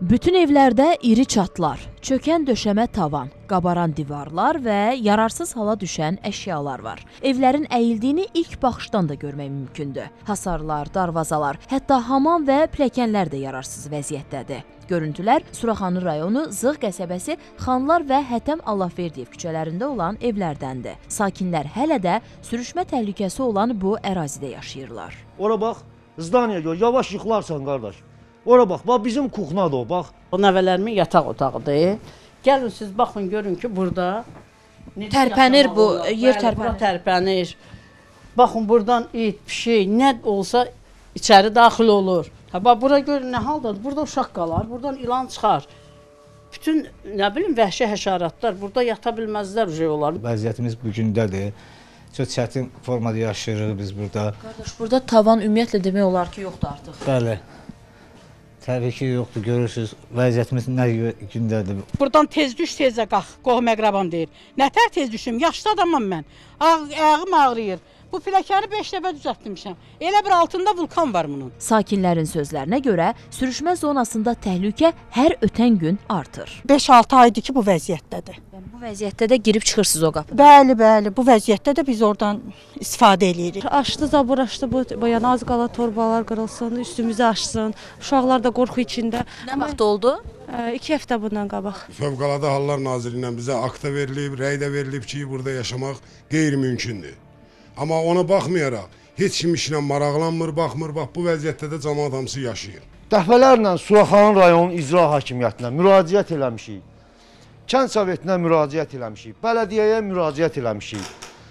Bütün evlərdə iri çatlar, çökən döşəmə tavan, qabaran divarlar və yararsız hala düşən əşyalar var. Evlərin əyildiyini ilk baxışdan da görmək mümkündür. Hasarlar, darvazalar, hətta hamam və pilləkənlər də yararsız vəziyyətdədir. Görüntülər Suraxanı rayonu Zığ qəsəbəsi Xanlar və Hətəm Allahverdiyev küçələrində olan evlərdəndir. Sakinlər hələ də sürüşmə təhlükəsi olan bu ərazidə yaşayırlar. Ora bax, zdaniya gör, yavaş yıxılarsan qardaş. Ora bax, bizim kuxnadır o, bax. O nəvələrimin yataq otağıdır. Gəlin siz baxın, görün ki, burada tərpənir bu, yer tərpənir. Tərpənir. Baxın, buradan it, pişik, nə olsa içəri daxil olur. Bax, bura görün nə haldadır. Burada uşaq qalar, buradan ilan çıxar. Bütün, nə bilim, vəhşi həşəratlar burada yata bilməzlər olar. Vəziyyətimiz bu gündədir. Çox çətin formada yaşayırıq biz burada. Qardaş, burada tavan ümumiyyətlə demək olar ki, yoxdur artıq. Bəli. Təbii ki, yoxdur, görürsünüz, vəziyyətimiz nə gündədir. Buradan tez düş, tezə qalx, qohum əqrabam deyir. Nətər tez düşüm, yaşlı adamam mən, ayağım ağrıyır. Bu piləkəni 5 dəfə düzəltmişəm. Elə bir altında vulkan var bunun. Sakinlərin sözlərinə görə sürüşmə zonasında təhlükə hər ötən gün artır. 5-6 aydır ki, bu vəziyyətdədir. Bu vəziyyətdə də girib çıxırsınız o qapıdan. Bəli, bəli, bu vəziyyətdə də biz oradan istifadə edirik. Açdı, zabur açdı, bu yana az qala torbalar qırılsın, üstümüzü açsın. Uşaqlar da qorxu içində. Nə vaxt oldu? 2 həftə bundan qabaq. Fövqəladə Hallar Nazirliyindən bizə akta verilib, rəy də verilib ki, burada yaşamaq qeyri-mümkündür. Amma ona baxmayaraq, heç kim işlə maraqlanmır, baxmır, bax bu vəziyyətdə də cəmaət hamısı yaşayır. Dəfələrlə Suraxanı rayonun icra hakimiyyətinə müraciət eləmişik. Kənd Sovetinə müraciət eləmişik, bələdiyyəyə müraciət eləmişik.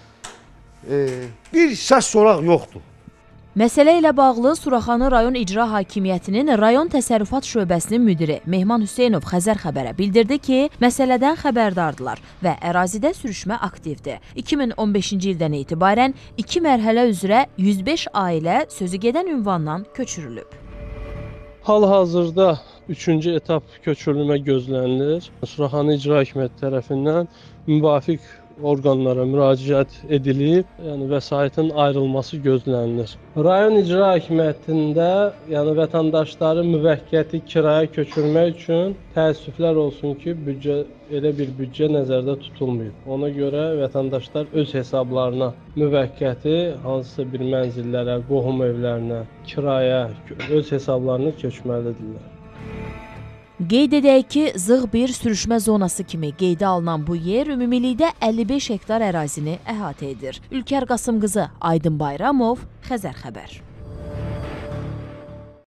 Bir səs soraq yoxdur. Məsələ ilə bağlı Suraxanı rayon icra hakimiyyətinin rayon təsərrüfat şöbəsinin müdiri Mehman Hüseynov Xəzər xəbərə bildirdi ki, məsələdən xəbərdardılar və ərazidə sürüşmə aktivdir. 2015-ci ildən etibarən 2 mərhələ üzrə 105 ailə sözügedən ünvandan köçürülüb. Hal-hazırda 3-cü etap köçürülmə gözlənilir. Suraxanı İcra Hakimiyyəti tərəfindən müvafiq orqanlara müraciət edilib, yəni vəsaitin ayrılması gözlənilir. Rayon İcra Hakimiyyətində, yəni vətəndaşları müvəqqəti kiraya köçürmək üçün təəssüflər olsun ki, elə bir büdcə nəzərdə tutulmayıb. Ona görə vətəndaşlar öz hesablarına müvəqqəti hansısa bir mənzillərə, qohum evlərinə, kiraya öz hesablarını köçməlidirlər. Qeyd edək ki, Zığ bir sürüşmə zonası kimi qeydə alınan bu yer ümumilikdə 55 hektar ərazini əhatə edir. Ülkər Qasımqızı, Aydın Bayramov, Xəzər xəbər.